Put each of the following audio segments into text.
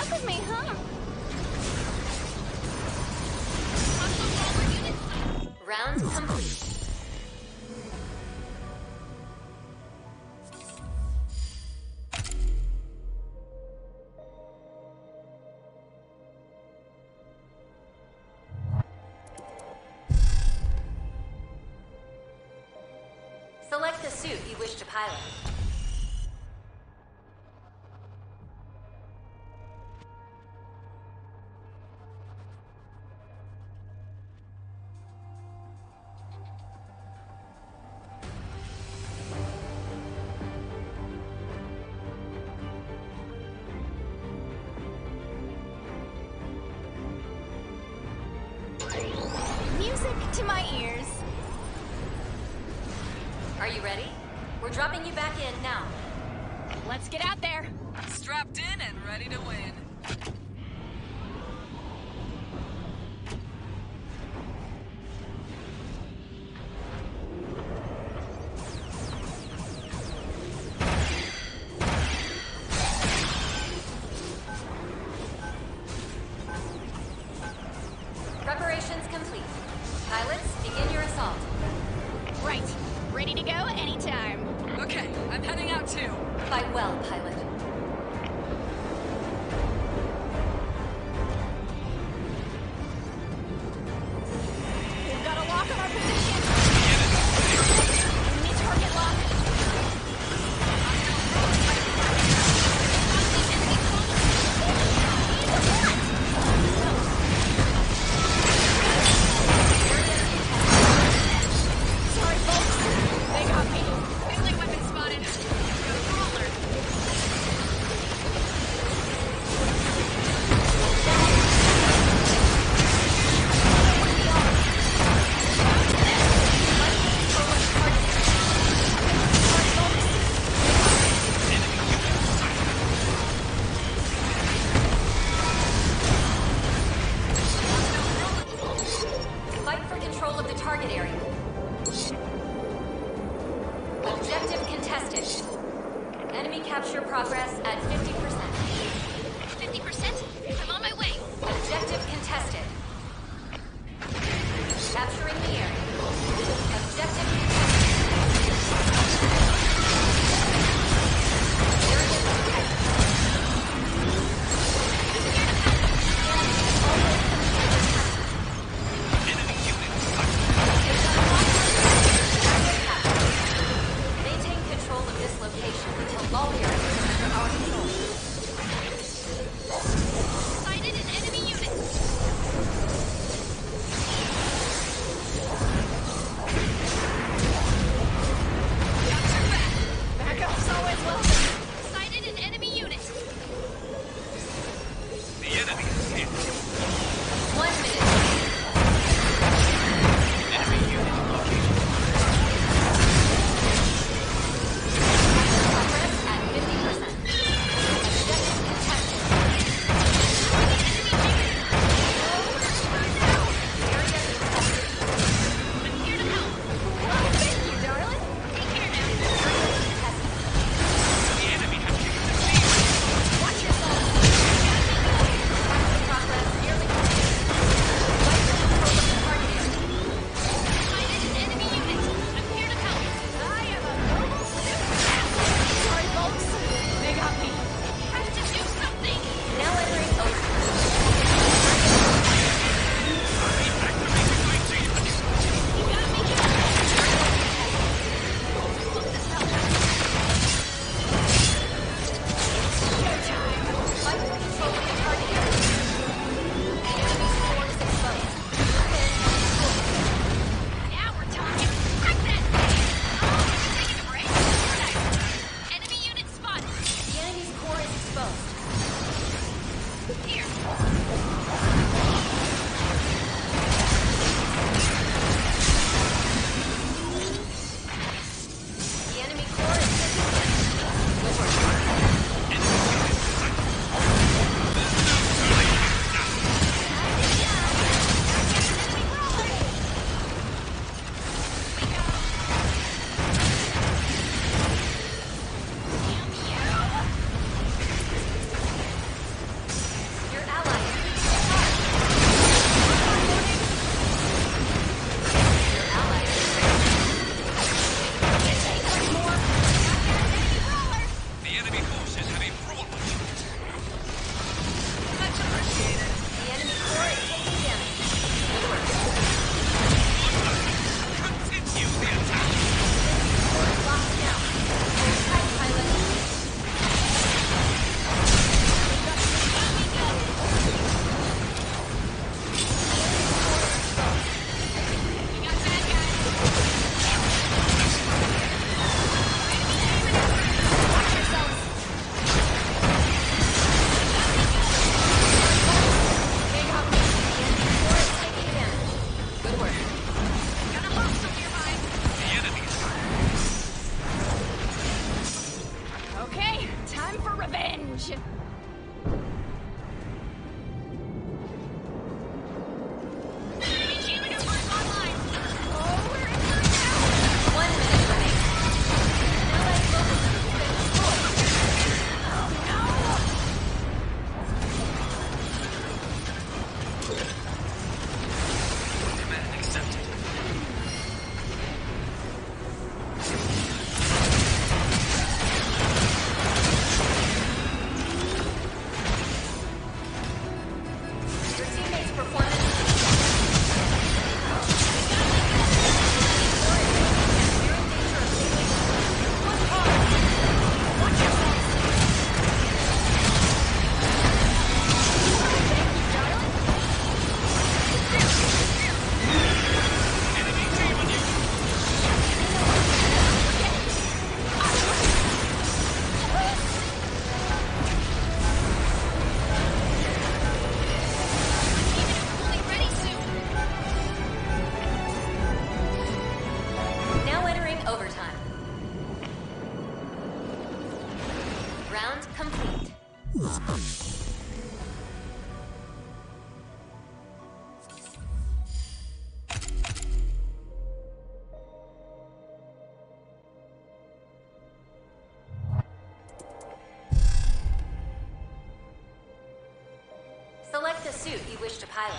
stuck with me, huh? Round complete. Select the suit you wish to pilot. Music to my ears. Are you ready? We're dropping you back in now. Let's get out there. Strapped in and ready to win. Preparations complete. Pilots, begin your assault. Right. Ready to go anytime. Okay, I'm heading out too. Fight well, pilot. the suit you wish to pilot?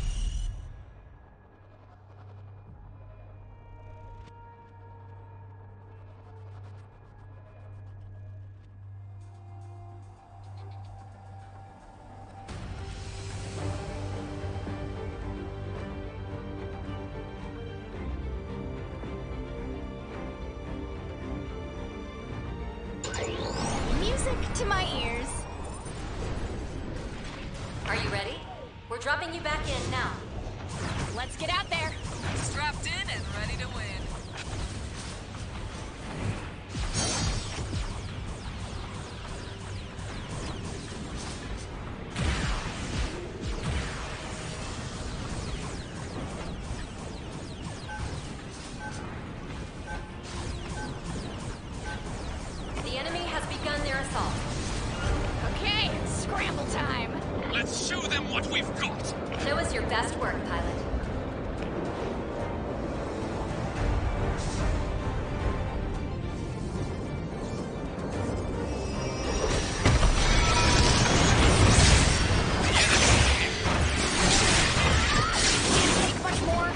Music to my ears. Are you ready? We're dropping you back in now. Let's get out there. Strapped in and ready to win. The enemy has begun their assault. Okay, scramble time. Let's show them what we've got! Show us your best work, pilot. Take much more.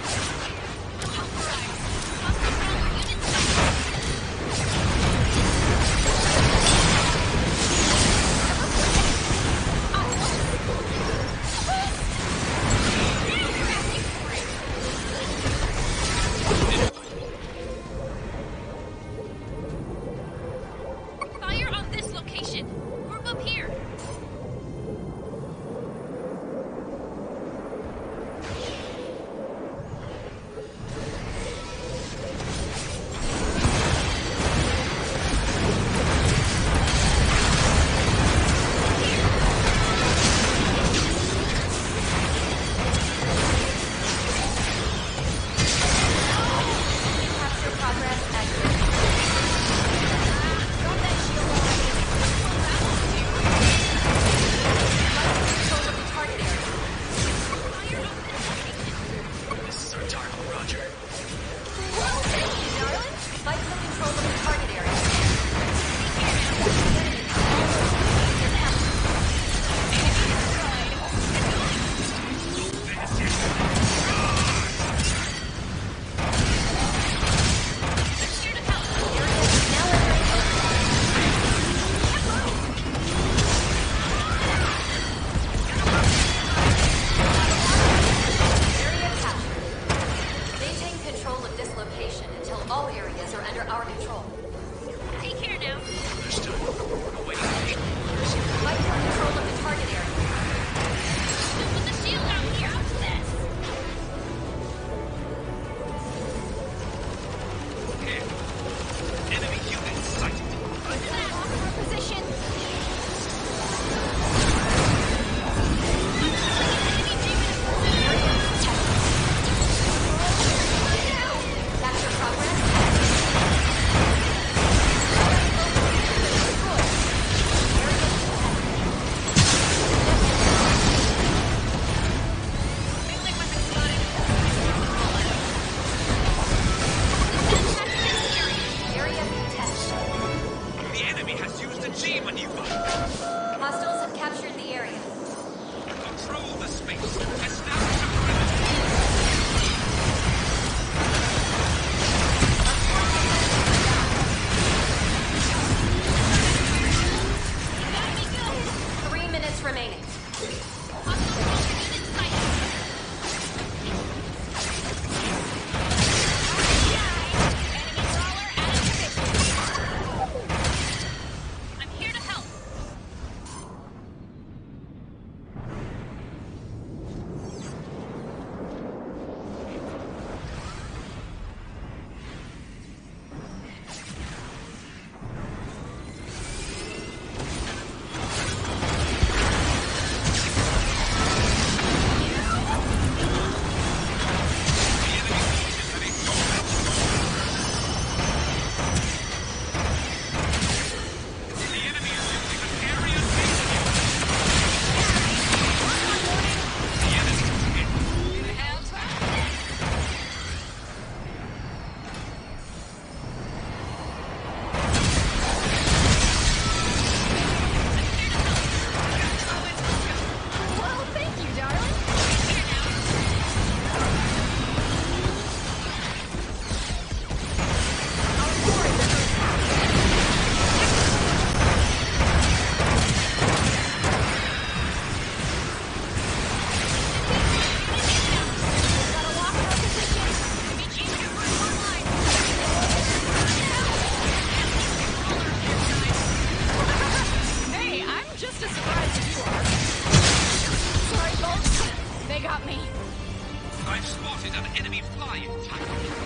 me. I've spotted an enemy flying tank.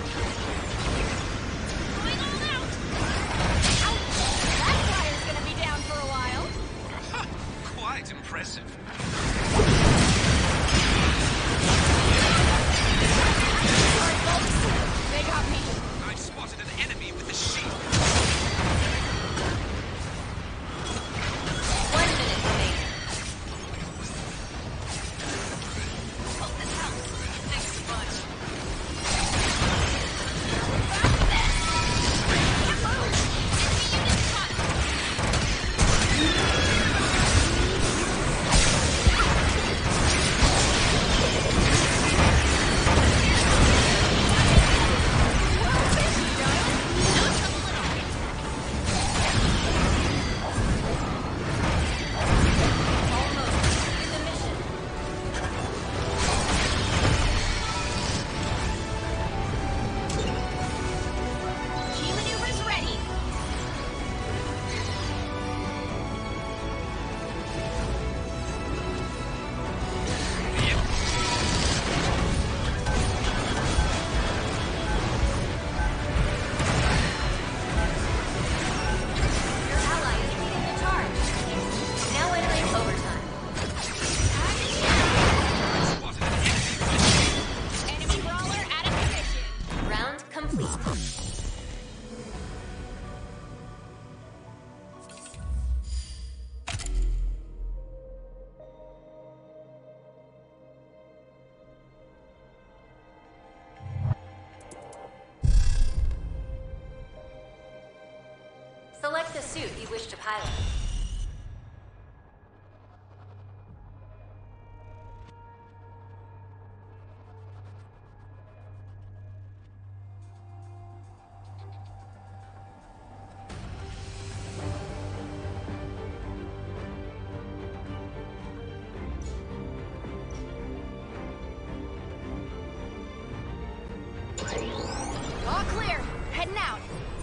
Going all out. Ouch! That flyer's gonna be down for a while. Quite impressive. They got me. I've spotted an enemy with a shield. 1 minute remaining. Hope this helps. Thanks a bunch. Almost. In the mission. Key maneuvers ready. Your ally is leading the charge. Now entering overtime. Spotted an enemy with a shield. Enemy brawler out of position. Round complete. Select the suit you wish to pilot. All clear. Heading out.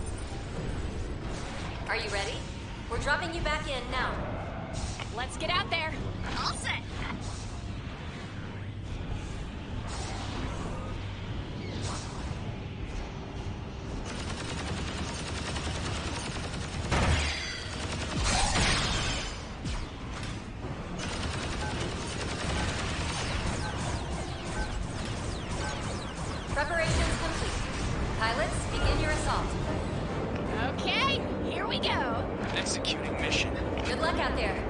Are you ready? We're dropping you back in now. Let's get out there. All set. Preparations complete. Pilots, begin your assault. Okay, here we go. Executing mission. Good luck out there.